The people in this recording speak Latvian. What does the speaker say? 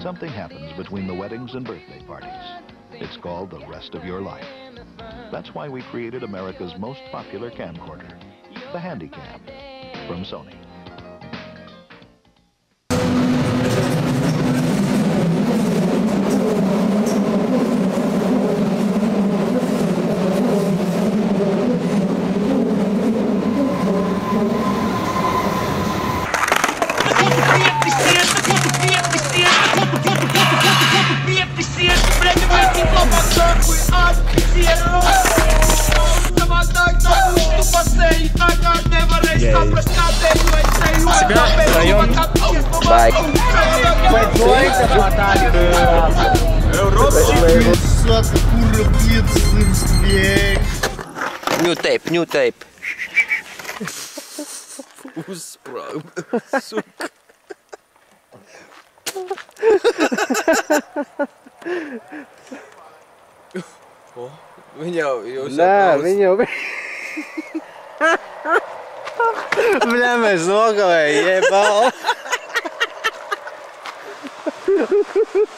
something happens between the weddings and birthday parties. It's called the rest of your life. That's why we created America's most popular camcorder, the Handycam, from Sony. Себя втроем. Bye. New tape, new tape. Сука. О, менял ее. Да, менял. Бля, мы злоговые, ебал.